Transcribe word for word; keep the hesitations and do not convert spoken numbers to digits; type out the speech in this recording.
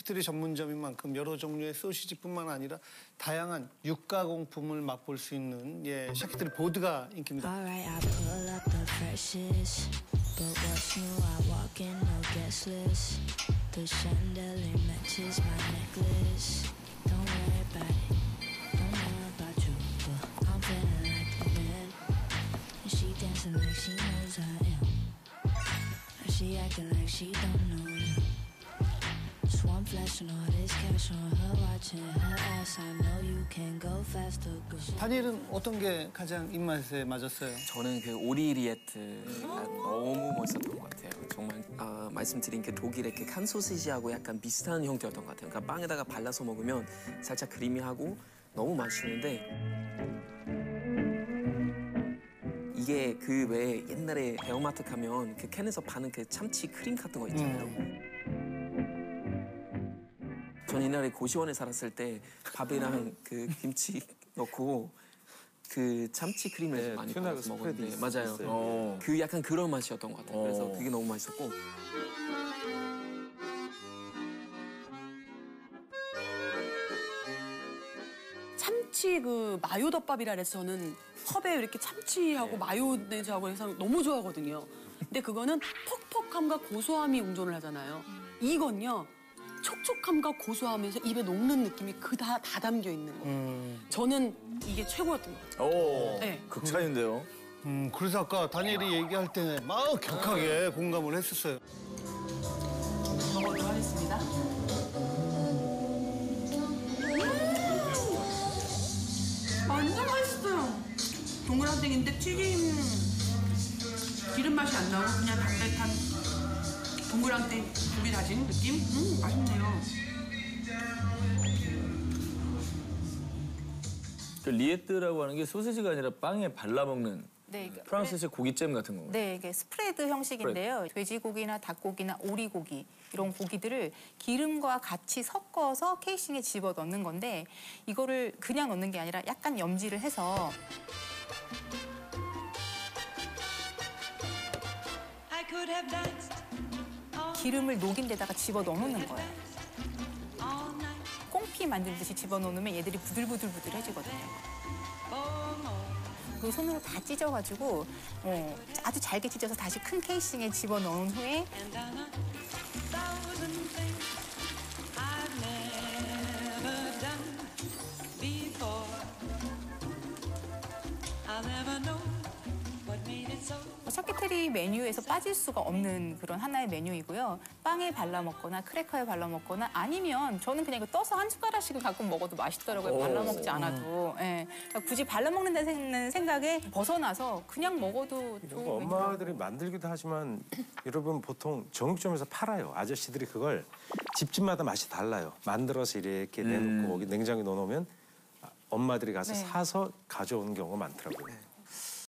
샤키트리 전문점인 만큼 여러 종류의 소시지뿐만 아니라 다양한 육가공품을 맛볼 수 있는 예, 샤키트리 보드가 인기입니다. Alright, I pull up the precious, but what's new? I walk in, no guest list. The chandelier matches my necklace. Don't worry about it, don't know about you, but I'm feeling like the man. And she dancing like she knows I am. And she acting like she don't know him. So I'm flashing all this cash on her, watching her ass. I know you can go faster, girl. 다니엘은 어떤 게 가장 입맛에 맞았어요? 저는 그 오리리에트가 너무 멋있었던 것 같아요. 정말 어, 말씀드린 그 독일의 그 칸 소시지하고 약간 비슷한 형태였던 것 같아요. 그러니까 빵에다가 발라서 먹으면 살짝 크리미하고 너무 맛있는데 이게 그 왜 옛날에 대형마트 가면 그 캔에서 파는 그 참치 크림 같은 거 있잖아요. 음. 전 옛날에 고시원에 살았을 때 밥이랑 그 김치 넣고 그 참치 크림을 네, 많이 튜나 발라서 먹었는데 스프레드 맞아요. 어. 그 약간 그런 맛이었던 것 같아요. 그래서 어. 그게 너무 맛있었고. 참치 그 마요덮밥이라 그래서 저는 컵에 이렇게 참치하고 네. 마요네즈하고 해서 너무 좋아하거든요. 근데 그거는 퍽퍽함과 고소함이 공존을 하잖아요. 이건요. 촉촉함과 고소하면서 입에 녹는 느낌이 그 다 다 담겨 있는 거예요. 음. 저는 이게 최고였던 것 같아요. 오, 네. 극찬인데요. 음, 그래서 아까 다니엘이 얘기할 때 막 격하게 공감을 했었어요. 먹어보도록 하겠습니다. 완전 맛있어요. 동그랑땡인데 튀김 기름 맛이 안 나고 그냥 담백한 동그랑땡 고기 다진 느낌? 음, 맛있네요. 그 리에트라고 하는 게 소시지가 아니라 빵에 발라먹는 네, 프랑스식 고깃잼 같은 건가요? 네, 이게 스프레드 형식인데요. 스프레드. 돼지고기나 닭고기나 오리고기 이런 고기들을 기름과 같이 섞어서 케이싱에 집어 넣는 건데 이거를 그냥 넣는 게 아니라 약간 염지를 해서 기름을 녹인 데다가 집어 넣어놓는 거예요. 꽁피 만들듯이 집어 넣으면 얘들이 부들부들부들해지거든요. 그 손으로 다 찢어가지고 어, 아주 잘게 찢어서 다시 큰 케이싱에 집어 넣은 후에 샤키테리 메뉴에서 빠질 수가 없는 그런 하나의 메뉴이고요. 빵에 발라 먹거나 크래커에 발라 먹거나 아니면 저는 그냥 이거 떠서 한 숟가락씩은 가끔 먹어도 맛있더라고요. 발라 먹지 않아도. 예. 그러니까 굳이 발라 먹는다는 생각에 벗어나서 그냥 먹어도 좋은 메뉴. 엄마들이 만들기도 하지만 여러분 보통 정육점에서 팔아요. 아저씨들이 그걸 집집마다 맛이 달라요. 만들어서 이렇게 내놓고 음. 거기 냉장고에 넣어놓으면 엄마들이 가서 네. 사서 가져오는 경우가 많더라고요.